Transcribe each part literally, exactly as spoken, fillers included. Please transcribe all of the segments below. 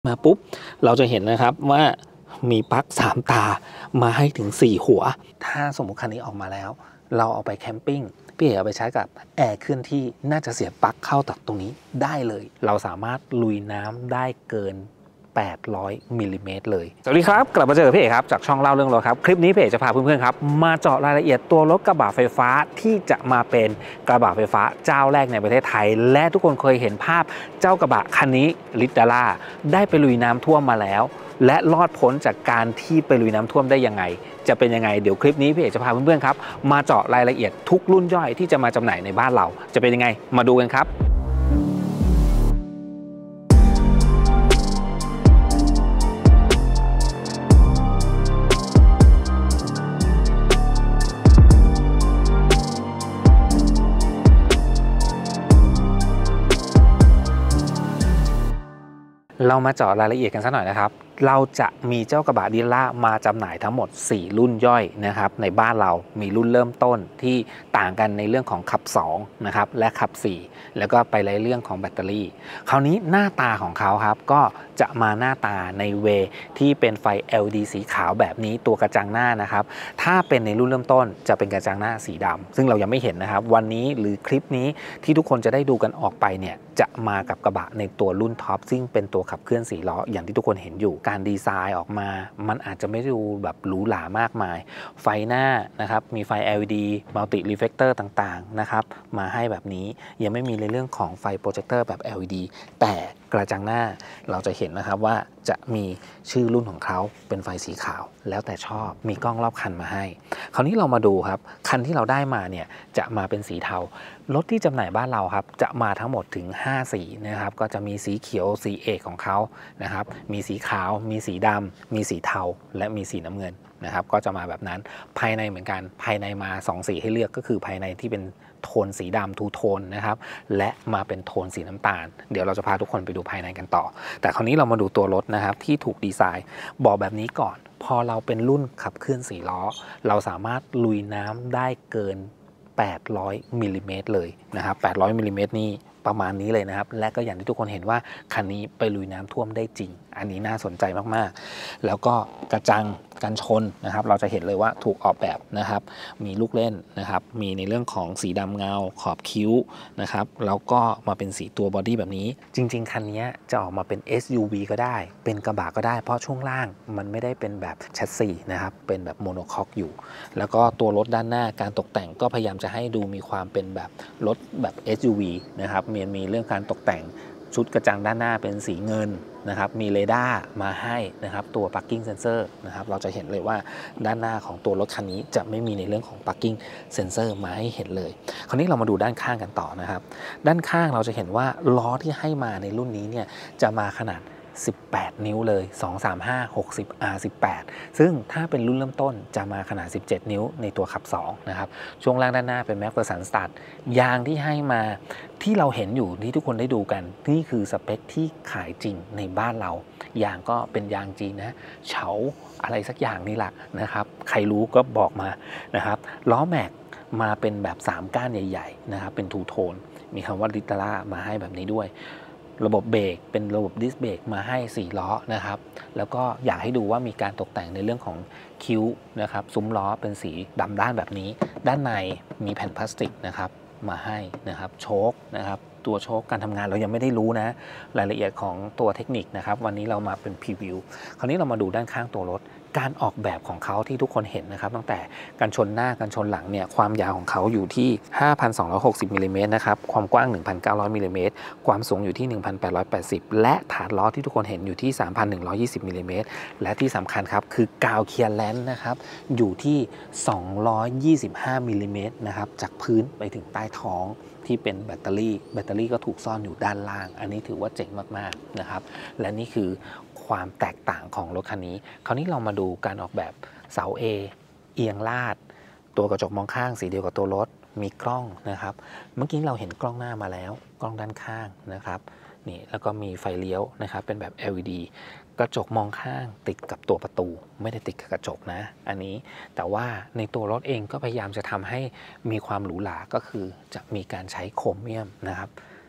มาปุ๊บเราจะเห็นนะครับว่ามีปลั๊กสามตามาให้ถึงสี่หัวถ้าสมมุติคันนี้ออกมาแล้วเราเอาไปแคมปิ้งพี่เอ๋เอาไปใช้กับแอร์เคลื่อนที่น่าจะเสียบปลั๊กเข้าตัดตรงนี้ได้เลยเราสามารถลุยน้ำได้เกินแปดร้อยมิลลิเมตรเลยสวัสดีครับกลับมาเจอพี่เอ๋ครับจากช่องเล่าเรื่องรถครับคลิปนี้พี่เอ๋จะพาเพื่อนๆครับมาเจาะรายละเอียดตัวรถกระบะไฟฟ้าที่จะมาเป็นกระบะไฟฟ้าเจ้าแรกในประเทศไทยและทุกคนเคยเห็นภาพเจ้ากระบะคันนี้ลิตดาร่าได้ไปลุยน้ำท่วมมาแล้วและรอดพ้นจากการที่ไปลุยน้ำท่วมได้ยังไงจะเป็นยังไงเดี๋ยวคลิปนี้พี่เอ๋จะพาเพื่อนๆครับมาเจาะรายละเอียดทุกรุ่นย่อยที่จะมาจำหน่ายในบ้านเราจะเป็นยังไงมาดูกันครับเรามาเจาะรายละเอียดกันสักหน่อยนะครับเราจะมีเจ้ากระบะดิลล่ามาจำหน่ายทั้งหมดสี่รุ่นย่อยนะครับในบ้านเรามีรุ่นเริ่มต้นที่ต่างกันในเรื่องของขับสองนะครับและขับสี่แล้วก็ไปในเรื่องของแบตเตอรี่คราวนี้หน้าตาของเขาครับก็จะมาหน้าตาในเวที่เป็นไฟ แอล อี ดี สีขาวแบบนี้ตัวกระจังหน้านะครับถ้าเป็นในรุ่นเริ่มต้นจะเป็นกระจังหน้าสีดำซึ่งเรายังไม่เห็นนะครับวันนี้หรือคลิปนี้ที่ทุกคนจะได้ดูกันออกไปเนี่ยจะมากับกระบะในตัวรุ่นท็อปซึ่งเป็นตัวขับเคลื่อนสี่ล้ออย่างที่ทุกคนเห็นอยู่การดีไซน์ออกมามันอาจจะไม่ดูแบบหรูหรามากมายไฟหน้านะครับมีไฟ แอล อี ดี มัลติรีเฟกเตอร์ต่างๆนะครับมาให้แบบนี้ยังไม่มีในเรื่องของไฟโปรเจคเตอร์แบบ แอล อี ดี แต่กระจังหน้าเราจะเห็นนะครับว่าจะมีชื่อรุ่นของเขาเป็นไฟสีขาวแล้วแต่ชอบมีกล้องรอบคันมาให้คราวนี้เรามาดูครับคันที่เราได้มาเนี่ยจะมาเป็นสีเทารถที่จำหน่ายบ้านเราครับจะมาทั้งหมดถึงห้าสีนะครับก็จะมีสีเขียวสีเอกของเขานะครับมีสีขาวมีสีดำมีสีเทาและมีสีน้ำเงินนะครับก็จะมาแบบนั้นภายในเหมือนกันภายในมาสองสีให้เลือกก็คือภายในที่เป็นโทนสีดำทูโทนนะครับและมาเป็นโทนสีน้ำตาลเดี๋ยวเราจะพาทุกคนไปดูภายในกันต่อแต่คราวนี้เรามาดูตัวรถนะครับที่ถูกดีไซน์บอกแบบนี้ก่อนพอเราเป็นรุ่นขับเคลื่อนสี่ล้อเราสามารถลุยน้ำได้เกินแปดร้อยมิลลิเมตรเลยนะครับแปดร้อยมิลลิเมตรนี่ประมาณนี้เลยนะครับและก็อย่างที่ทุกคนเห็นว่าคันนี้ไปลุยน้ำท่วมได้จริงอันนี้น่าสนใจมากๆแล้วก็กระจังกันชนนะครับเราจะเห็นเลยว่าถูกออกแบบนะครับมีลูกเล่นนะครับมีในเรื่องของสีดำเงาขอบคิ้วนะครับแล้วก็มาเป็นสีตัวบอดี้แบบนี้จริงๆคันนี้จะออกมาเป็น เอส ยู วี ก็ได้เป็นกระบะก็ได้เพราะช่วงล่างมันไม่ได้เป็นแบบแชสซีนะครับเป็นแบบโมโนคอกอยู่แล้วก็ตัวรถด้านหน้าการตกแต่งก็พยายามจะให้ดูมีความเป็นแบบรถแบบ เอส ยู วี นะครับมีมีเรื่องการตกแต่งชุดกระจังด้านหน้าเป็นสีเงินนะครับมีเรดาร์มาให้นะครับตัว parking sensor นะครับเราจะเห็นเลยว่าด้านหน้าของตัวรถคันนี้จะไม่มีในเรื่องของ parking sensor มาให้เห็นเลยคราวนี้เรามาดูด้านข้างกันต่อนะครับด้านข้างเราจะเห็นว่าล้อที่ให้มาในรุ่นนี้เนี่ยจะมาขนาดสิบแปดนิ้วเลยสอง สาม ห้า หกสิบ อาร์ สิบแปดซึ่งถ้าเป็นรุ่นเริ่มต้นจะมาขนาดสิบเจ็ดนิ้วในตัวขับสองนะครับช่วงล่างด้านหน้าเป็น Macpherson Stud ยางที่ให้มาที่เราเห็นอยู่ที่ทุกคนได้ดูกันนี่คือสเปคที่ขายจริงในบ้านเรายางก็เป็นยางจีนนะเฉาอะไรสักอย่างนี่แหละนะครับใครรู้ก็บอกมานะครับล้อแม็กมาเป็นแบบสามก้านใหญ่ๆนะครับเป็นทูโทนมีคำว่าลิตาร่ามาให้แบบนี้ด้วยระบบเบรกเป็นระบบดิสเบรกมาให้สี่ล้อนะครับแล้วก็อยากให้ดูว่ามีการตกแต่งในเรื่องของคิ้วนะครับซุ้มล้อเป็นสีดำด้านแบบนี้ด้านในมีแผ่นพลาสติกนะครับมาให้นะครับโชคนะครับตัวโชคการทำงานเรายังไม่ได้รู้นะรายละเอียดของตัวเทคนิคนะครับวันนี้เรามาเป็นพรีวิวคราวนี้เรามาดูด้านข้างตัวรถการออกแบบของเขาที่ทุกคนเห็นนะครับตั้งแต่การชนหน้าการชนหลังเนี่ยความยาวของเขาอยู่ที่ ห้าพันสองร้อยหกสิบ มิลลิเมตรนะครับความกว้าง หนึ่งพันเก้าร้อย มิลลิเมตรความสูงอยู่ที่ หนึ่งพันแปดร้อยแปดสิบ และฐานล้อที่ทุกคนเห็นอยู่ที่ สามพันหนึ่งร้อยยี่สิบ มิลลิเมตรและที่สำคัญครับคือกาวเคลียร์แลนซ์นะครับอยู่ที่ สองร้อยยี่สิบห้า มิลลิเมตรนะครับจากพื้นไปถึงใต้ท้องที่เป็นแบตเตอรี่แบตเตอรี่ก็ถูกซ่อนอยู่ด้านล่างอันนี้ถือว่าเจ๋งมากๆนะครับและนี่คือความแตกต่างของรถคันนี้คราวนี้เรามาดูการออกแบบเสา A เอียงลาดตัวกระจกมองข้างสีเดียวกับตัวรถมีกล้องนะครับเมื่อกี้เราเห็นกล้องหน้ามาแล้วกล้องด้านข้างนะครับนี่แล้วก็มีไฟเลี้ยวนะครับเป็นแบบ แอล อี ดี กระจกมองข้างติดกับตัวประตูไม่ได้ติดกับกระจกนะอันนี้แต่ว่าในตัวรถเองก็พยายามจะทำให้มีความหรูหราก็คือจะมีการใช้โครเมียมนะครับ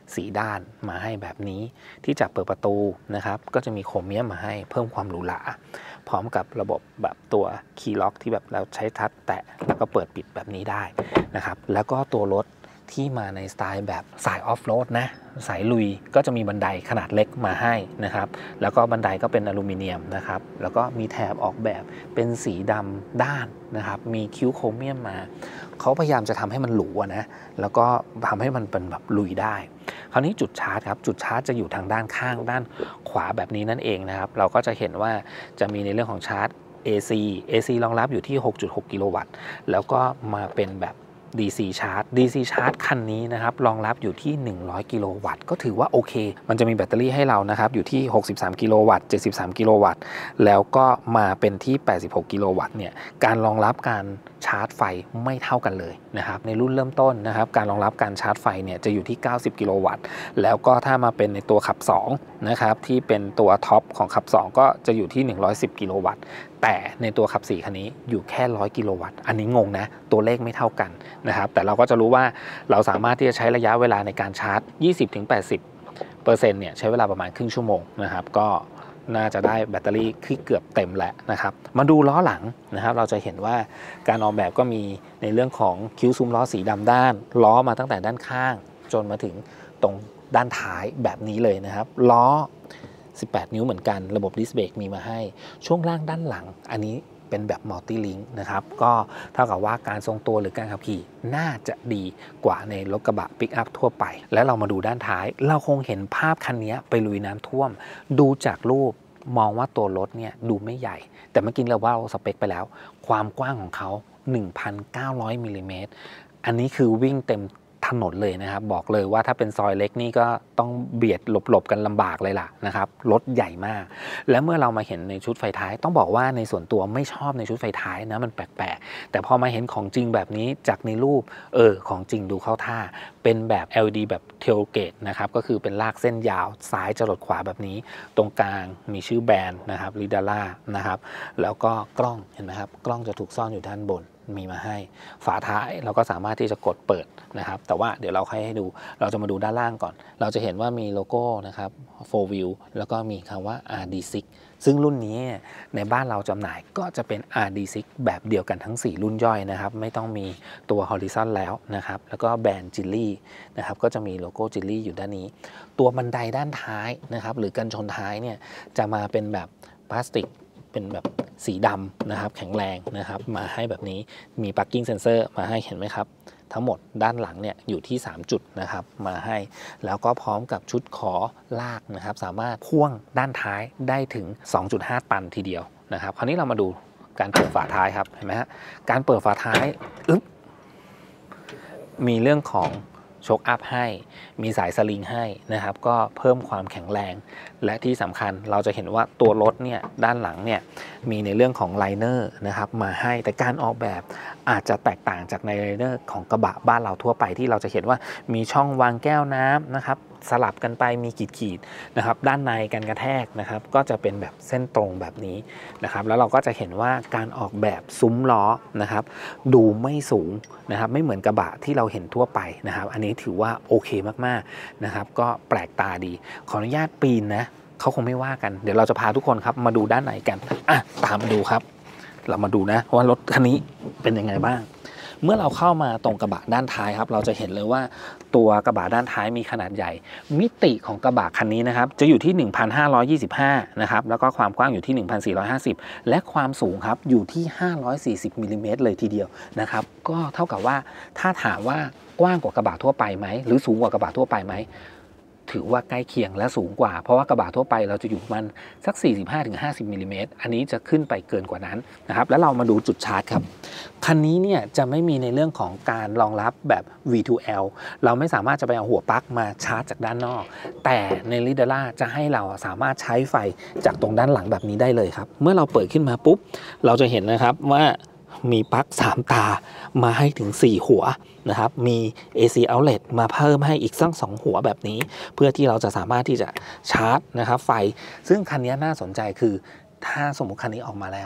สีด้านมาให้แบบนี้ที่จับเปิดประตูนะครับก็จะมีโครเมียมมาให้เพิ่มความหรูหราพร้อมกับระบบแบบตัวคีย์ล็อกที่แบบเราใช้ทัชแตะแล้วก็เปิดปิดแบบนี้ได้นะครับแล้วก็ตัวรถที่มาในสไตล์แบบสายออฟโรดนะสายลุยก็จะมีบันไดขนาดเล็กมาให้นะครับแล้วก็บันไดก็เป็นอลูมิเนียมนะครับแล้วก็มีแถบออกแบบเป็นสีดำด้านนะครับมีคิ้วโครเมียมมาเขาพยายามจะทำให้มันหรูนะแล้วก็ทำให้มันเป็นแบบลุยได้คราวนี้จุดชาร์จครับจุดชาร์จจะอยู่ทางด้านข้างด้านขวาแบบนี้นั่นเองนะครับเราก็จะเห็นว่าจะมีในเรื่องของชาร์จ เอ ซี เอ ซี รองรับอยู่ที่ หกจุดหก กิโลวัตต์แล้วก็มาเป็นแบบ ดี ซี ชาร์จ ดี ซี ชาร์จคันนี้นะครับรองรับอยู่ที่หนึ่งร้อยกิโลวัตต์ก็ถือว่าโอเคมันจะมีแบตเตอรี่ให้เรานะครับอยู่ที่หกสิบสามกิโลวัตต์เจ็ดสิบสามกิโลวัตต์แล้วก็มาเป็นที่แปดสิบหกกิโลวัตต์เนี่ยการรองรับการชาร์จไฟไม่เท่ากันเลยนะครับในรุ่นเริ่มต้นนะครับการรองรับการชาร์จไฟเนี่ยจะอยู่ที่เก้าสิบกิโลวัตต์แล้วก็ถ้ามาเป็นในตัวขับสองนะครับที่เป็นตัวท็อปของขับสองก็จะอยู่ที่หนึ่งร้อยสิบกิโลวัตต์แต่ในตัวขับสี่คันนี้อยู่แค่หนึ่งร้อยกิโลวัตต์อันนี้งงนะตัวเลขไม่เท่ากันนะครับแต่เราก็จะรู้ว่าเราสามารถที่จะใช้ระยะเวลาในการชาร์จ ยี่สิบถึงแปดสิบเปอร์เซ็นต์ เนี่ยใช้เวลาประมาณครึ่งชั่วโมงนะครับก็น่าจะได้แบตเตอรี่ที่เกือบเต็มแล้วนะครับมาดูล้อหลังนะครับเราจะเห็นว่าการออกแบบก็มีในเรื่องของคิ้วซุ้มล้อสีดำด้านล้อมาตั้งแต่ด้านข้างจนมาถึงตรงด้านท้ายแบบนี้เลยนะครับล้อสิบแปดนิ้วเหมือนกันระบบดิสเบรกมีมาให้ช่วงล่างด้านหลังอันนี้เป็นแบบมัลติลิงค์นะครับก็เท่ากับว่าการทรงตัวหรือการขับขี่น่าจะดีกว่าในรถกระบะปิกอัพทั่วไปแล้วเรามาดูด้านท้ายเราคงเห็นภาพคันนี้ไปลุยน้ำท่วมดูจากรูปมองว่าตัวรถเนี่ยดูไม่ใหญ่แต่เมื่อกี้เราว่าเราสเปคไปแล้วความกว้างของเขา หนึ่งพันเก้าร้อย มิลลิเมตรอันนี้คือวิ่งเต็มถนนเลยนะครับบอกเลยว่าถ้าเป็นซอยเล็กนี่ก็ต้องเบียดหลบๆกันลำบากเลยล่ะนะครับรถใหญ่มากและเมื่อเรามาเห็นในชุดไฟท้ายต้องบอกว่าในส่วนตัวไม่ชอบในชุดไฟท้ายนะมันแปลกๆแต่พอมาเห็นของจริงแบบนี้จากในรูปเออของจริงดูเข้าท่าเป็นแบบ แอล อี ดี แบบเทลเกตนะครับก็คือเป็นลากเส้นยาวซ้ายจรดขวาแบบนี้ตรงกลางมีชื่อแบรนด์นะครับลิดาร่านะครับแล้วก็กล้องเห็นไหมครับกล้องจะถูกซ่อนอยู่ด้านบนมีมาให้ฝาท้ายเราก็สามารถที่จะกดเปิดนะครับแต่ว่าเดี๋ยวเราค่อยให้ดูเราจะมาดูด้านล่างก่อนเราจะเห็นว่ามีโลโก้นะครับ โฟร์ วีล แล้วก็มีคำว่า อาร์ ดี ซิกซ์ ซึ่งรุ่นนี้ในบ้านเราจำหน่ายก็จะเป็น อาร์ ดี ซิกซ์ แบบเดียวกันทั้งสี่รุ่นย่อยนะครับไม่ต้องมีตัว Horizon แล้วนะครับแล้วก็แบรนด์จิลลี่นะครับก็จะมีโลโก้จิลลี่อยู่ด้านนี้ตัวบันไดด้านท้ายนะครับหรือกันชนท้ายเนี่ยจะมาเป็นแบบพลาสติกเป็นแบบสีดำนะครับแข็งแรงนะครับมาให้แบบนี้มี parking sensor มาให้เห็นไหมครับทั้งหมดด้านหลังเนี่ยอยู่ที่สามจุดนะครับมาให้แล้วก็พร้อมกับชุดขอลากนะครับสามารถพ่วงด้านท้ายได้ถึง สองจุดห้า ตันทีเดียวนะครับคราวนี้เรามาดูการเปิดฝาท้ายครับเห็นไหมฮะการเปิดฝาท้ายอึ๊บมีเรื่องของโชคอัพให้มีสายสลิงให้นะครับก็เพิ่มความแข็งแรงและที่สำคัญเราจะเห็นว่าตัวรถเนี่ยด้านหลังเนี่ยมีในเรื่องของไลเนอร์นะครับมาให้แต่การออกแบบอาจจะแตกต่างจากในไลเนอร์ของกระบะบ้านเราทั่วไปที่เราจะเห็นว่ามีช่องวางแก้วน้ำนะครับสลับกันไปมีขีดๆนะครับด้านในกันกระแทกนะครับก็จะเป็นแบบเส้นตรงแบบนี้นะครับแล้วเราก็จะเห็นว่าการออกแบบซุ้มล้อนะครับดูไม่สูงนะครับไม่เหมือนกระบะที่เราเห็นทั่วไปนะครับอันนี้ถือว่าโอเคมากๆนะครับก็แปลกตาดีขออนุญาตปีนนะเขาคงไม่ว่ากันเดี๋ยวเราจะพาทุกคนครับมาดูด้านในกันอ่ะตามมาดูครับเรามาดูนะว่ารถคันนี้เป็นยังไงบ้างเมื่อเราเข้ามาตรงกระบะด้านท้ายครับเราจะเห็นเลยว่าตัวกระบะด้านท้ายมีขนาดใหญ่มิติของกระบะคันนี้นะครับจะอยู่ที่ หนึ่งพันห้าร้อยยี่สิบห้า นะครับแล้วก็ความกว้างอยู่ที่ หนึ่งพันสี่ร้อยห้าสิบ และความสูงครับอยู่ที่ห้าร้อยสี่สิบมิลลิเมตรเลยทีเดียวนะครับก็เท่ากับว่าถ้าถามว่ากว้างกว่ากระบะทั่วไปไหมหรือสูงกว่ากระบะทั่วไปไหมถือว่าใกล้เคียงและสูงกว่าเพราะว่ากระบะทั่วไปเราจะอยู่มันสัก สี่สิบห้าถึงห้าสิบ มิลลิเมตรอันนี้จะขึ้นไปเกินกว่านั้นนะครับแล้วเรามาดูจุดชาร์จครับคันนี้เนี่ยจะไม่มีในเรื่องของการรองรับแบบ วี ทู แอล เราไม่สามารถจะไปเอาหัวปลั๊กมาชาร์จจากด้านนอกแต่ในลิดาร่าจะให้เราสามารถใช้ไฟจากตรงด้านหลังแบบนี้ได้เลยครับเมื่อเราเปิดขึ้นมาปุ๊บเราจะเห็นนะครับว่ามีปลั๊กสามตามาให้ถึงสี่หัวนะครับมี เอ ซี outlet มาเพิ่มให้อีกสักสองหัวแบบนี้เพื่อที่เราจะสามารถที่จะชาร์จนะครับไฟซึ่งคันนี้น่าสนใจคือถ้าสมมุติคันนี้ออกมาแล้ว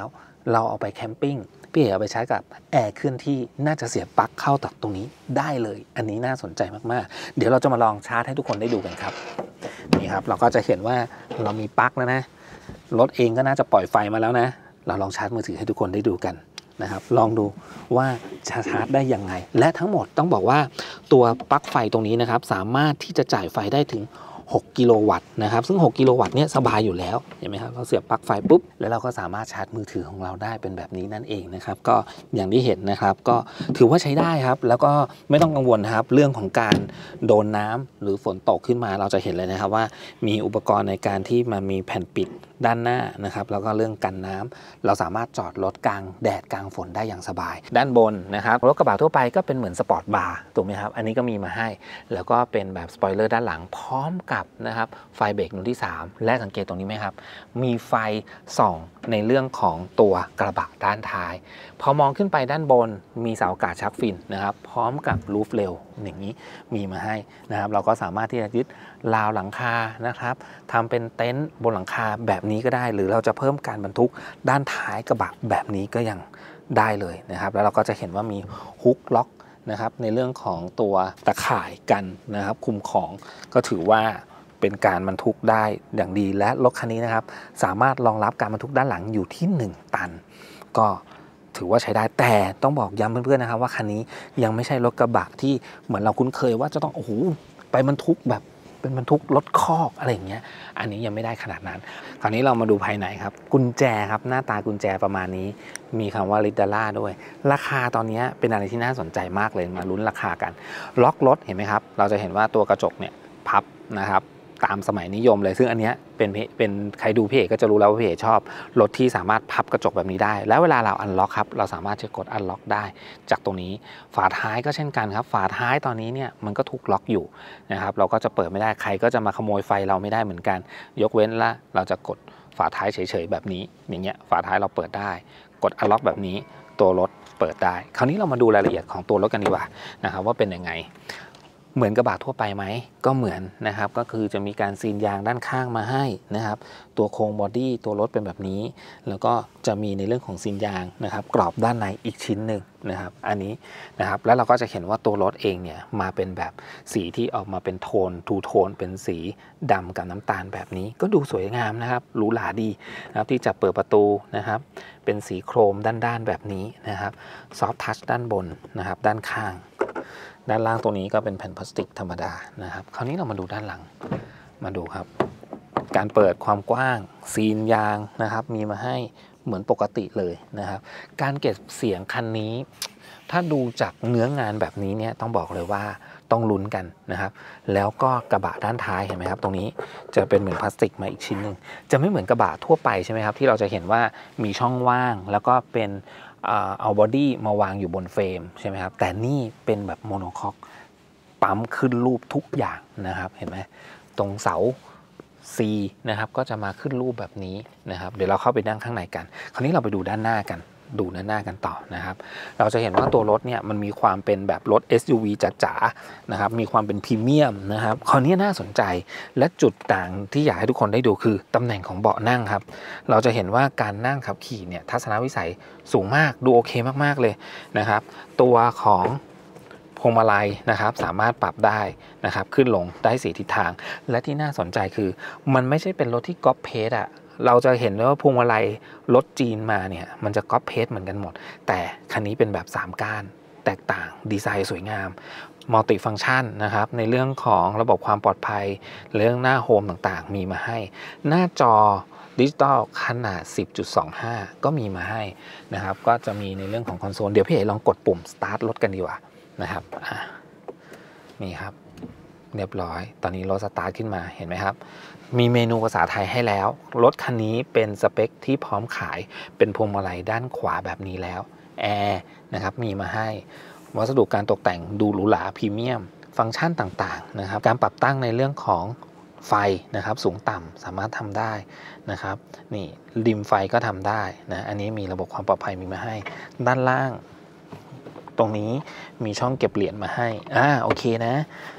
เราเอาไปแคมปิ้งพี่เอ๋เอาไปใช้กับแอร์เคลื่อนที่น่าจะเสียบปลั๊กเข้าตัดตรงนี้ได้เลยอันนี้น่าสนใจมากๆเดี๋ยวเราจะมาลองชาร์จให้ทุกคนได้ดูกันครับนี่ครับเราก็จะเห็นว่าเรามีปลั๊กแล้วนะรถเองก็น่าจะปล่อยไฟมาแล้วนะเราลองชาร์จมือถือให้ทุกคนได้ดูกันนะครับลองดูว่าจะชาร์จได้ยังไงและทั้งหมดต้องบอกว่าตัวปลั๊กไฟตรงนี้นะครับสามารถที่จะจ่ายไฟได้ถึงหกกิโลวัตต์นะครับซึ่งหกกิโลวัตต์เนี่ยสบายอยู่แล้วเห็นไหมครับเราเสียบปลั๊กไฟปุ๊บแล้วเราก็สามารถชาร์จมือถือของเราได้เป็นแบบนี้นั่นเองนะครับก็อย่างที่เห็นนะครับก็ถือว่าใช้ได้ครับแล้วก็ไม่ต้องกังวลนะครับเรื่องของการโดนน้ำหรือฝนตกขึ้นมาเราจะเห็นเลยนะครับว่ามีอุปกรณ์ในการที่มันมีแผ่นปิดด้านหน้านะครับแล้วก็เรื่องกันน้ำเราสามารถจอดรถกลางแดดกลางฝนได้อย่างสบายด้านบนนะครับรถกระบะทั่วไปก็เป็นเหมือนสปอร์ตบาร์ถูกไหมครับอันนี้ก็มีมาให้แล้วก็เป็นแบบสปอยเลอร์ด้านหลังพร้อมกับนะครับไฟเบรกหนุนที่สามและสังเกตตรงนี้ไหมครับมีไฟส่องในเรื่องของตัวกระบะด้านท้ายพอมองขึ้นไปด้านบนมีเสาอากาศชักฟินนะครับพร้อมกับรูฟเรลอย่างนี้มีมาให้นะครับเราก็สามารถที่จะยึดราวหลังคานะครับทำเป็นเต็นท์บนหลังคาแบบนี้ก็ได้หรือเราจะเพิ่มการบรรทุกด้านท้ายกระบะแบบนี้ก็ยังได้เลยนะครับแล้วเราก็จะเห็นว่ามีฮุกล็อกนะครับในเรื่องของตัวตะข่ายกันนะครับคุมของก็ถือว่าเป็นการบรรทุกได้อย่างดีและรถคันนี้นะครับสามารถรองรับการบรรทุกด้านหลังอยู่ที่หนึ่งตันก็ถือว่าใช้ได้แต่ต้องบอกย้ำเพื่อนๆนะครับว่าคันนี้ยังไม่ใช่รถกระบะที่เหมือนเราคุ้นเคยว่าจะต้องโอ้โหไปบรรทุกแบบเป็นบรรทุกรถคอกอะไรอย่างเงี้ยอันนี้ยังไม่ได้ขนาดนั้นคราวนี้เรามาดูภายในครับกุญแจครับหน้าตากุญแจประมาณนี้มีคำว่าลิดาร่าด้วยราคาตอนนี้เป็นอะไรที่น่าสนใจมากเลยมาลุ้นราคากันล็อกรถเห็นไหมครับเราจะเห็นว่าตัวกระจกเนี่ยพับนะครับตามสมัยนิยมเลยซึ่งอันนี้เป็นเป็นใครดูพี่เอกก็จะรู้แล้วว่าพี่เอกชอบรถที่สามารถพับกระจกแบบนี้ได้แล้วเวลาเราอันล็อกครับเราสามารถจะกดอันล็อกได้จากตรงนี้ฝาท้ายก็เช่นกันครับฝาท้ายตอนนี้เนี่ยมันก็ถูกล็อกอยู่นะครับเราก็จะเปิดไม่ได้ใครก็จะมาขโมยไฟเราไม่ได้เหมือนกันยกเว้นละเราจะกดฝาท้ายเฉยๆแบบนี้อย่างเงี้ยฝาท้ายเราเปิดได้กดอันล็อกแบบนี้ตัวรถเปิดได้คราวนี้เรามาดูรายละเอียดของตัวรถกันดีกว่านะครับว่าเป็นยังไงเหมือนกระบะทั่วไปไหมก็เหมือนนะครับก็คือจะมีการซีนยางด้านข้างมาให้นะครับตัวโครงบอดี้ตัวรถเป็นแบบนี้แล้วก็จะมีในเรื่องของซีนยางนะครับกรอบด้านในอีกชิ้นหนึ่งนะครับอันนี้นะครับแล้วเราก็จะเห็นว่าตัวรถเองเนี่ยมาเป็นแบบสีที่ออกมาเป็นโทนทูโทนเป็นสีดำกับน้ำตาลแบบนี้ก็ดูสวยงามนะครับหรูหราดีนะครับที่จะเปิดประตูนะครับเป็นสีโครมด้านๆแบบนี้นะครับซอฟท์ทัชด้านบนนะครับด้านข้างด้านล่างตรงนี้ก็เป็นแผ่นพลาสติกธรรมดานะครับคราวนี้เรามาดูด้านหลังมาดูครับการเปิดความกว้างซีนยางนะครับมีมาให้เหมือนปกติเลยนะครับการเก็บเสียงคันนี้ถ้าดูจากเนื้องานแบบนี้เนี่ยต้องบอกเลยว่าต้องลุ้นกันนะครับแล้วก็กระบะด้านท้ายเห็นไหมครับตรงนี้จะเป็นเหมือนพลาสติกมาอีกชิ้นหนึ่งจะไม่เหมือนกระบะทั่วไปใช่ไหมครับที่เราจะเห็นว่ามีช่องว่างแล้วก็เป็นเอาบอดี้มาวางอยู่บนเฟรมใช่ไหมครับแต่นี่เป็นแบบโมโนคอกปั๊มขึ้นรูปทุกอย่างนะครับเห็นไหมตรงเสา C นะครับก็จะมาขึ้นรูปแบบนี้นะครับเดี๋ยวเราเข้าไปนั่งข้างในกันคราวนี้เราไปดูด้านหน้ากันดูด้านหน้ากันต่อนะครับเราจะเห็นว่าตัวรถเนี่ยมันมีความเป็นแบบรถ เอส ยู วี จ๋าๆนะครับมีความเป็นพรีเมียมนะครับคราวนี้น่าสนใจและจุดต่างที่อยากให้ทุกคนได้ดูคือตำแหน่งของเบาะนั่งครับเราจะเห็นว่าการนั่งขับขี่เนี่ยทัศนวิสัยสูงมากดูโอเคมากๆเลยนะครับตัวของพวงมาลัยนะครับสามารถปรับได้นะครับขึ้นลงได้สี่ทิศทางและที่น่าสนใจคือมันไม่ใช่เป็นรถที่ก๊อปเพสอะเราจะเห็นว่าพวงมาลัยรถจีนมาเนี่ยมันจะก๊อปเพสเหมือนกันหมดแต่คันนี้เป็นแบบสามก้านแตกต่างดีไซน์สวยงามมัลติฟังก์ชันนะครับในเรื่องของระบบความปลอดภัยเรื่องหน้าโฮมต่างๆมีมาให้หน้าจอดิจิตอลขนาด สิบจุดสองห้า ก็มีมาให้นะครับก็จะมีในเรื่องของคอนโซลเดี๋ยวพี่เอ๋ลองกดปุ่ม start รถกันดีกว่านะครับนี่ครับเรียบร้อยตอนนี้รถสตาร์ทขึ้นมาเห็นไหมครับมีเมนูภาษาไทยให้แล้วรถคันนี้เป็นสเปคที่พร้อมขายเป็นพวงมาลัยด้านขวาแบบนี้แล้วแอร์นะครับมีมาให้วัสดุการตกแต่งดูหรูหราพรีเมียมฟังก์ชันต่างๆนะครับการปรับตั้งในเรื่องของไฟนะครับสูงต่ำสามารถทำได้นะครับนี่ริมไฟก็ทำได้นะอันนี้มีระบบความปลอดภัยมีมาให้ด้านล่างตรงนี้มีช่องเก็บเหรียญมาให้อ่าโอเคนะ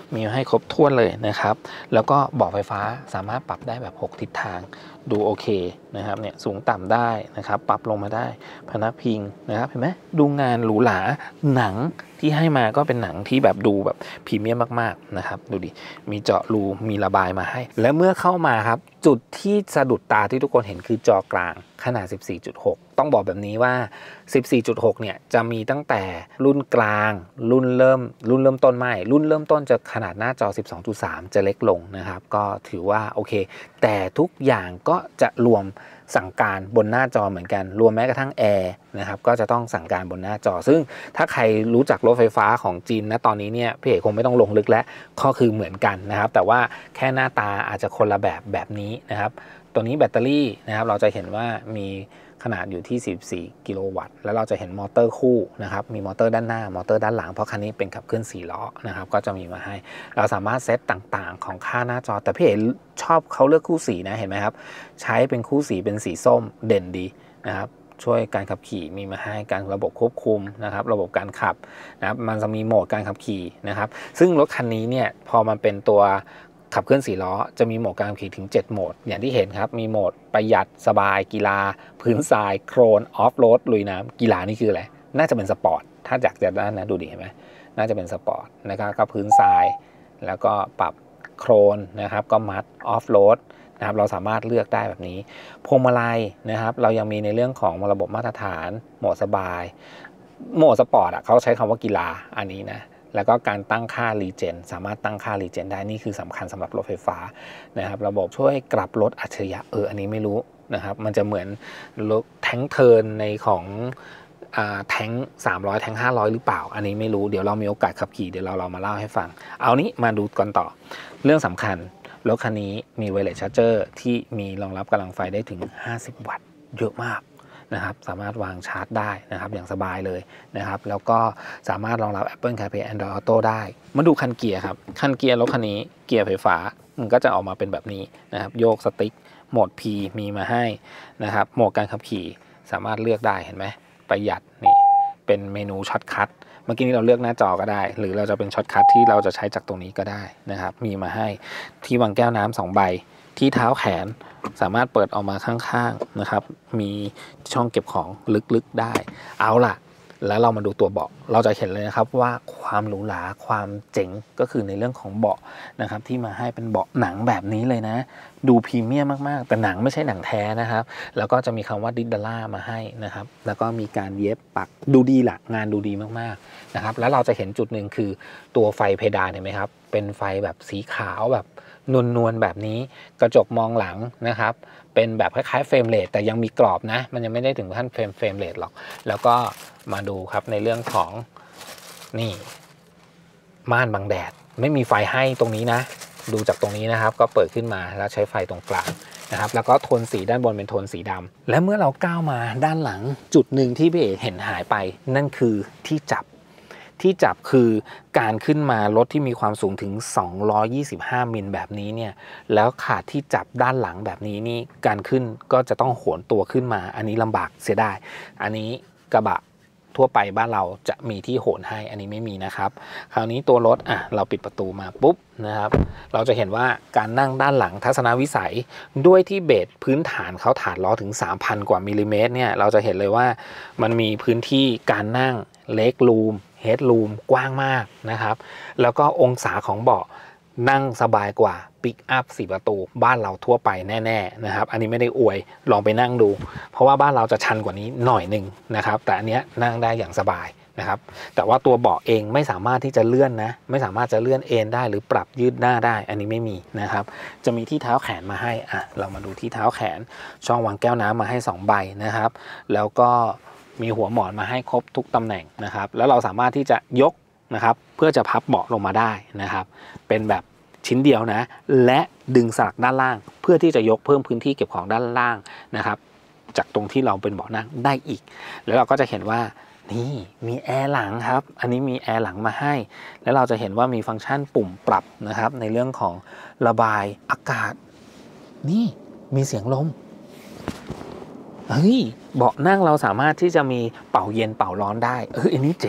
มีให้ครบถ้วนเลยนะครับแล้วก็เบาะไฟฟ้าสามารถปรับได้แบบหกทิศทางดูโอเคนะครับเนี่ยสูงต่ำได้นะครับปรับลงมาได้พนักพิงนะครับเห็นไหมดูงานหรูหราหนังที่ให้มาก็เป็นหนังที่แบบดูแบบพรีเมียมมากๆนะครับดูดิมีเจาะรูมีระบายมาให้และเมื่อเข้ามาครับจุดที่สะดุดตาที่ทุกคนเห็นคือจอกลางขนาด สิบสี่จุดหก ต้องบอกแบบนี้ว่า สิบสี่จุดหก เนี่ยจะมีตั้งแต่รุ่นกลางรุ่นเริ่มรุ่นเริ่มต้นไม่รุ่นเริ่มต้นจะขนาดหน้าจอ สิบสองจุดสาม จะเล็กลงนะครับก็ถือว่าโอเคแต่ทุกอย่างก็จะรวมสั่งการบนหน้าจอเหมือนกันรวมแม้กระทั่งแอร์นะครับก็จะต้องสั่งการบนหน้าจอซึ่งถ้าใครรู้จักรถไฟฟ้าของจีนนะตอนนี้เนี่ยพี่เอกคงไม่ต้องลงลึกแล้วก็คือเหมือนกันนะครับแต่ว่าแค่หน้าตาอาจจะคนละแบบแบบนี้นะครับตัวนี้แบตเตอรี่นะครับเราจะเห็นว่ามีขนาดอยู่ที่สิบสี่กิโลวัตต์แล้วเราจะเห็นมอเตอร์คู่นะครับมีมอเตอร์ด้านหน้ามอเตอร์ด้านหลังเพราะคันนี้เป็นขับเคลื่อนสี่ล้อนะครับก็จะมีมาให้เราสามารถเซตต่างๆของค่าหน้าจอแต่พี่เอกชอบเขาเลือกคู่สีนะเห็นไหมครับใช้เป็นคู่สีเป็นสีส้มเด่นดีนะครับช่วยการขับขี่มีมาให้การระบบควบคุมนะครับระบบการขับนะครับมันจะมีโหมดการขับขี่นะครับซึ่งรถคันนี้เนี่ยพอมันเป็นตัวขับเคลื่อนสี่ล้อจะมีโหมดการขับขี่ถึงเจ็ดโหมดอย่างที่เห็นครับมีโหมดประหยัดสบายกีฬาพื้นทรายโครนออฟโรดลุยน้ำกีฬานี่คืออะไรน่าจะเป็นสปอร์ตถ้าจากจากด้านนะดูดิเห็นไหมน่าจะเป็นสปอร์ตนะครับก็พื้นทรายแล้วก็ปรับโครนนะครับก็มัดออฟโรดนะครับเราสามารถเลือกได้แบบนี้พวงมาลัยนะครับเรายังมีในเรื่องของระบบมาตรฐานโหมดสบายโหมดสปอร์ตอ่ะเขาใช้คำว่ากีฬาอันนี้นะแล้วก็การตั้งค่ารีเจนสามารถตั้งค่ารีเจนได้นี่คือสำคัญสำหรับรถไฟฟ้านะครับระบบช่วยกลับรถอัจฉริยะเอออันนี้ไม่รู้นะครับมันจะเหมือนรถแทงเทิร์นในของแทงสามร้อยแทงห้าร้อยหรือเปล่าอันนี้ไม่รู้เดี๋ยวเรามีโอกาสขับขี่เดี๋ยวเราเรามาเล่าให้ฟังเอานี้มาดูกันต่อเรื่องสำคัญรถคันนี้มีไวเลสชาร์เจอร์ที่มีรองรับกำลังไฟได้ถึงห้าสิบวัตต์เยอะมากนะครับสามารถวางชาร์จได้นะครับอย่างสบายเลยนะครับแล้วก็สามารถรองรับ Apple CarPlay Android Auto ได้มาดูคันเกียร์ครับคันเกียร์รถคันนี้เกียร์ไฟฟ้ามันก็จะออกมาเป็นแบบนี้นะครับโยกสติ๊กโหมด P มีมาให้นะครับโหมดการขับขี่สามารถเลือกได้เห็นไหมประหยัดนี่เป็นเมนูช็อตคัทเมื่อกี้นี้เราเลือกหน้าจอก็ได้หรือเราจะเป็นช็อตคัทที่เราจะใช้จากตรงนี้ก็ได้นะครับมีมาให้ที่วางแก้วน้ำสองใบที่เท้าแขนสามารถเปิดออกมาข้างๆนะครับมีช่องเก็บของลึกๆได้เอาล่ะแล้วเรามาดูตัวเบาะเราจะเห็นเลยนะครับว่าความหรูหราความเจ๋งก็คือในเรื่องของเบาะนะครับที่มาให้เป็นเบาะหนังแบบนี้เลยนะดูพรีเมียมมากๆแต่หนังไม่ใช่หนังแท้นะครับแล้วก็จะมีคำว่าดิดดาล่ามาให้นะครับแล้วก็มีการเย็บปักดูดีหลักงานดูดีมากๆนะครับแล้วเราจะเห็นจุดหนึ่งคือตัวไฟเพดานเห็นไหมครับเป็นไฟแบบสีขาวแบบนวลๆแบบนี้กระจกมองหลังนะครับเป็นแบบคล้ายๆเฟรมเรทแต่ยังมีกรอบนะมันยังไม่ได้ถึงขั้นเฟรมเฟรมเรทหรอกแล้วก็มาดูครับในเรื่องของนี่ม่านบังแดดไม่มีไฟให้ตรงนี้นะดูจากตรงนี้นะครับก็เปิดขึ้นมาแล้วใช้ไฟตรงกลางนะครับแล้วก็โทนสีด้านบนเป็นโทนสีดำและเมื่อเราก้าวมาด้านหลังจุดหนึ่งที่พี่เอกเห็นหายไปนั่นคือที่จับที่จับคือการขึ้นมารถที่มีความสูงถึงสองร้อยยี่สิบห้ามิลแบบนี้เนี่ยแล้วขาดที่จับด้านหลังแบบนี้นี่การขึ้นก็จะต้องโหนตัวขึ้นมาอันนี้ลำบากเสียดายอันนี้กระบะทั่วไปบ้านเราจะมีที่โหนให้อันนี้ไม่มีนะครับคราวนี้ตัวรถอ่ะเราปิดประตูมาปุ๊บนะครับเราจะเห็นว่าการนั่งด้านหลังทัศนวิสัยด้วยที่เบสพื้นฐานเขาฐานล้อถึง สามพัน กว่ามิลลิเมตรเนี่ยเราจะเห็นเลยว่ามันมีพื้นที่การนั่งเล็กรูมเฮดรูมกว้างมากนะครับแล้วก็องศาของเบาะนั่งสบายกว่าปิกอัพสี่ประตูบ้านเราทั่วไปแน่ๆนะครับอันนี้ไม่ได้อวยลองไปนั่งดูเพราะว่าบ้านเราจะชันกว่านี้หน่อยหนึ่งนะครับแต่อันเนี้ยนั่งได้อย่างสบายนะครับแต่ว่าตัวเบาะเองไม่สามารถที่จะเลื่อนนะไม่สามารถจะเลื่อนเอนได้หรือปรับยืดหน้าได้อันนี้ไม่มีนะครับจะมีที่เท้าแขนมาให้อ่ะเรามาดูที่เท้าแขนช่องวางแก้วน้ำมาให้สองใบนะครับแล้วก็มีหัวหมอนมาให้ครบทุกตำแหน่งนะครับแล้วเราสามารถที่จะยกนะครับเพื่อจะพับเบาะลงมาได้นะครับเป็นแบบชิ้นเดียวนะและดึงสลักด้านล่างเพื่อที่จะยกเพิ่มพื้นที่เก็บของด้านล่างนะครับจากตรงที่เราเป็นเบาะนั่งได้อีกแล้วเราก็จะเห็นว่านี่มีแอร์หลังครับอันนี้มีแอร์หลังมาให้แล้วเราจะเห็นว่ามีฟังก์ชันปุ่มปรับนะครับในเรื่องของระบายอากาศนี่มีเสียงลมเฮ้ยเบาะนั่งเราสามารถที่จะมีเป่าเย็นเป่าร้อนได้เอออันนี้เจ๋ง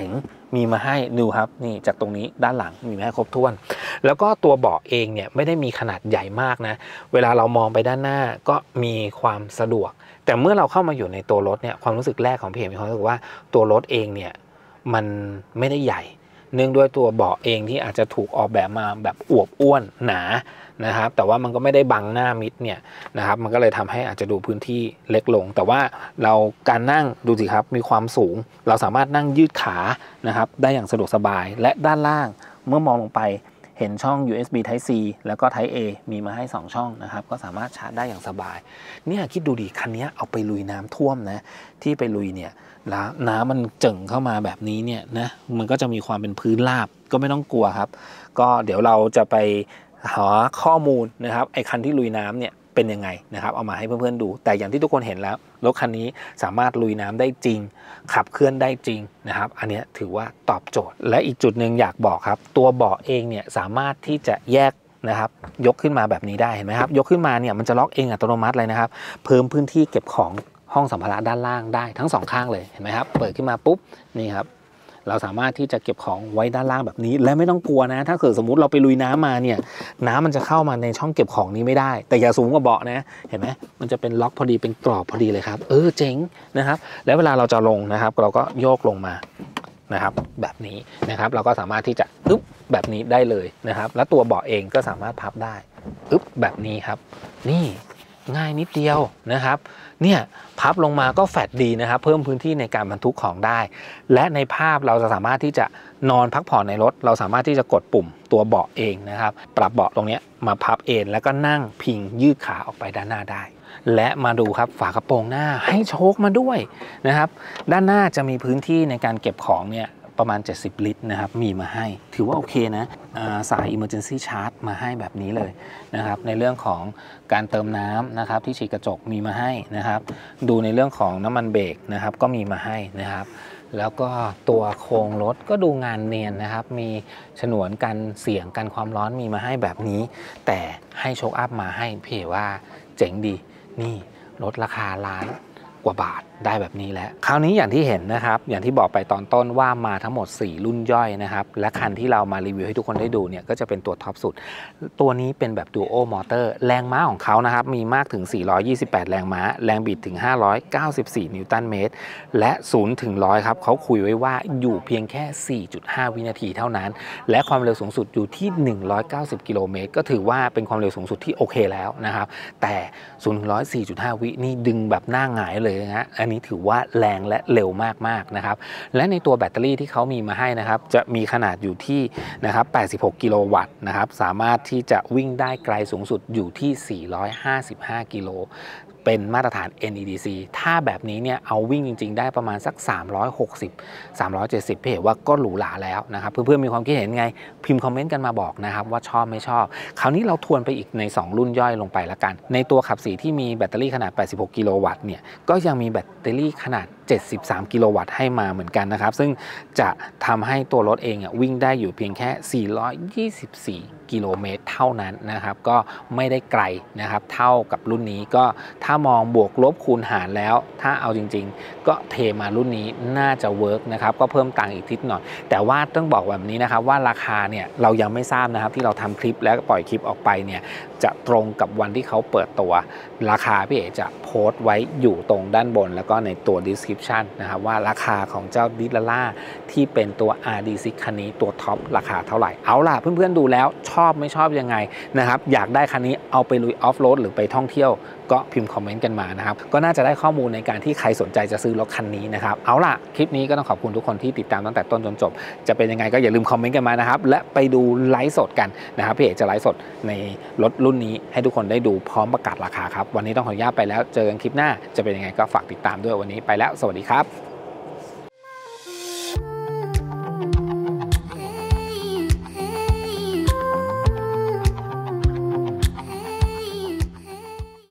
มีมาให้ดูครับนี่จากตรงนี้ด้านหลังมีมาให้ครบถ้วนแล้วก็ตัวเบาะเองเนี่ยไม่ได้มีขนาดใหญ่มากนะเวลาเรามองไปด้านหน้าก็มีความสะดวกแต่เมื่อเราเข้ามาอยู่ในตัวรถเนี่ยความรู้สึกแรกของพี่เอกมีความรู้สึกว่าตัวรถเองเนี่ยมันไม่ได้ใหญ่เนื่องด้วยตัวเบาะเองที่อาจจะถูกออกแบบมาแบบอวบอ้วนหนานะครับแต่ว่ามันก็ไม่ได้บังหน้ามิดเนี่ยนะครับมันก็เลยทำให้อาจจะดูพื้นที่เล็กลงแต่ว่าเราการนั่งดูสิครับมีความสูงเราสามารถนั่งยืดขานะครับได้อย่างสะดวกสบายและด้านล่างเมื่อมองลงไปเห็นช่อง ยู เอส บี Type C แล้วก็ Type A มีมาให้สองช่องนะครับก็สามารถชาร์จได้อย่างสบายเนี่ยคิดดูดิคันนี้เอาไปลุยน้ำท่วมนะที่ไปลุยเนี่ยแล้วน้ำมันเจิ่งเข้ามาแบบนี้เนี่ยนะมันก็จะมีความเป็นพื้นราบก็ไม่ต้องกลัวครับก็เดี๋ยวเราจะไปหาข้อมูลนะครับไอ้คันที่ลุยน้ำเนี่ยเป็นยังไงนะครับเอามาให้เพื่อนๆดูแต่อย่างที่ทุกคนเห็นแล้วรถคันนี้สามารถลุยน้ำได้จริงขับเคลื่อนได้จริงนะครับอันนี้ถือว่าตอบโจทย์และอีกจุดหนึ่งอยากบอกครับตัวเบาะเองเนี่ยสามารถที่จะแยกนะครับยกขึ้นมาแบบนี้ได้เห็นไหมครับยกขึ้นมาเนี่ยมันจะล็อกเองอัตโนมัติเลยนะครับเพิ่มพื้นที่เก็บของห้องสัมภาระด้านล่างได้ทั้งสองข้างเลยเห็นไหมครับเปิดขึ้นมาปุ๊บนี่ครับเราสามารถที่จะเก็บของไว้ด้านล่างแบบนี้และไม่ต้องกลัวนะถ้าเกิดสมมุติเราไปลุยน้ำมาเนี่ยน้ำมันจะเข้ามาในช่องเก็บของนี้ไม่ได้แต่อย่าสูงกว่าเบาะนะเห็นไหมมันจะเป็นล็อกพอดีเป็นกรอบพอดีเลยครับเออเจ๋งนะครับแล้วเวลาเราจะลงนะครับเราก็โยกลงมานะครับแบบนี้นะครับเราก็สามารถที่จะอึ๊บแบบนี้ได้เลยนะครับแล้วตัวเบาะเองก็สามารถพับได้อึ๊บแบบนี้ครับนี่ง่ายนิดเดียวนะครับเนี่ยพับลงมาก็แฟตดีนะครับเพิ่มพื้นที่ในการบรรทุกของได้และในภาพเราจะสามารถที่จะนอนพักผ่อนในรถเราสามารถที่จะกดปุ่มตัวเบาะเองนะครับปรับเบาะตรงนี้มาพับเอนแล้วก็นั่งพิงยืดขาออกไปด้านหน้าได้และมาดูครับฝากระโปรงหน้าให้โชคมาด้วยนะครับด้านหน้าจะมีพื้นที่ในการเก็บของเนี่ยประมาณเจ็ดสิบลิตรนะครับมีมาให้ถือว่าโอเคนะสาย Emergency Charge มาให้แบบนี้เลยนะครับในเรื่องของการเติมน้ำนะครับที่ฉีดกระจกมีมาให้นะครับดูในเรื่องของน้ำมันเบรกนะครับก็มีมาให้นะครับแล้วก็ตัวโครงรถก็ดูงานเนียนนะครับมีฉนวนกันเสียงกันความร้อนมีมาให้แบบนี้แต่ให้โชคอัพมาให้เผื่อว่าเจ๋งดีนี่ลดราคาล้านกว่าบาทได้แบบนี้แล้วคราวนี้อย่างที่เห็นนะครับอย่างที่บอกไปตอนต้นว่ามาทั้งหมดสี่รุ่นย่อยนะครับและคันที่เรามารีวิวให้ทุกคนได้ดูเนี่ยก็จะเป็นตัวท็อปสุดตัวนี้เป็นแบบ Duo Motor แรงม้าของเขานะครับมีมากถึงสี่ร้อยยี่สิบแปดแรงม้าแรงบิดถึงห้าร้อยเก้าสิบสี่นิวตันเมตรและศูนย์ถึงหนึ่งร้อยครับเขาคุยไว้ว่าอยู่เพียงแค่ สี่จุดห้า วินาทีเท่านั้นและความเร็วสูงสุดอยู่ที่หนึ่งร้อยเก้าสิบกิโลเมตรก็ถือว่าเป็นความเร็วสูงสุดที่โอเคแล้วนะครับแต่ศูนย์ถึงหนึ่งร้อย สี่จุดห้า วินี่ดึงแบบหน้าหงายเลยนะอันนี้ถือว่าแรงและเร็วมากๆนะครับและในตัวแบตเตอรี่ที่เขามีมาให้นะครับจะมีขนาดอยู่ที่นะครับแปดสิบหกกิโลวัตต์นะครับสามารถที่จะวิ่งได้ไกลสูงสุดอยู่ที่สี่ร้อยห้าสิบห้ากิโลเป็นมาตรฐาน เอ็น อี ดี ซี ถ้าแบบนี้เนี่ยเอาวิ่งจริงๆได้ประมาณสักสามร้อยหกสิบ สามร้อยเจ็ดสิบพี่เห็นว่าก็หรูหราแล้วนะครับเพื่อนๆมีความคิดเห็นไงพิมพ์คอมเมนต์กันมาบอกนะครับว่าชอบไม่ชอบคราวนี้เราทวนไปอีกในสองรุ่นย่อยลงไปละกันในตัวขับสี่ที่มีแบตเตอรี่ขนาดแปดสิบหกกิโลวัตต์เนี่ยก็ยังมีแบตเตอรี่ขนาดเจ็ดสิบสามกิโลวัตต์ให้มาเหมือนกันนะครับซึ่งจะทำให้ตัวรถเองวิ่งได้อยู่เพียงแค่สี่ร้อยยี่สิบสี่กิโลเมตรเท่านั้นนะครับก็ไม่ได้ไกลนะครับเท่ากับรุ่นนี้ก็ถ้ามองบวกลบคูณหารแล้วถ้าเอาจริงๆก็เทมารุ่นนี้น่าจะเวิร์กนะครับก็เพิ่มตังค์อีกทิศหน่อยแต่ว่าต้องบอกแบบนี้นะครับว่าราคาเนี่ยเรายังไม่ทราบนะครับที่เราทำคลิปแล้วปล่อยคลิปออกไปเนี่ยจะตรงกับวันที่เขาเปิดตัวราคาพี่เอ๋จะโพสต์ไว้อยู่ตรงด้านบนแล้วก็ในตัว description นะครับว่าราคาของเจ้าดิลล่าที่เป็นตัว อาร์ ดี ซิก คันนี้ตัวท็อปราคาเท่าไหร่เอาล่ะเพื่อนๆดูแล้วชอบไม่ชอบยังไงนะครับอยากได้คันนี้เอาไปลุยออฟโรดหรือไปท่องเที่ยวก็พิมพ์คอมเมนต์กันมานะครับก็น่าจะได้ข้อมูลในการที่ใครสนใจจะซื้อรถคันนี้นะครับเอาล่ะคลิปนี้ก็ต้องขอบคุณทุกคนที่ติดตามตั้งแต่ต้นจนจบจะเป็นยังไงก็อย่าลืมคอมเมนต์กันมานะครับและไปดูไลฟ์สดกันนะครับพี่เอกจะไลฟ์สดในรถรุ่นนี้ให้ทุกคนได้ดูพร้อมประกาศราคาครับวันนี้ต้องขออนุญาตไปแล้วเจอกันคลิปหน้าจะเป็นยังไงก็ฝากติดตามด้วยวันนี้ไปแล้วสวัสดีครับ